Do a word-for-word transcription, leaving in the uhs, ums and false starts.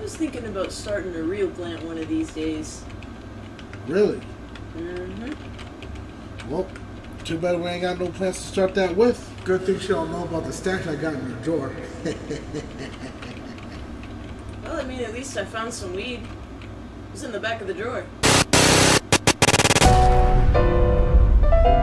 was thinking about starting a real plant one of these days. Really? Mm-hmm. Well, too bad we ain't got no plans to start that with. Good thing she don't know about the stash I got in the drawer. Well, I mean, at least I found some weed. It was in the back of the drawer.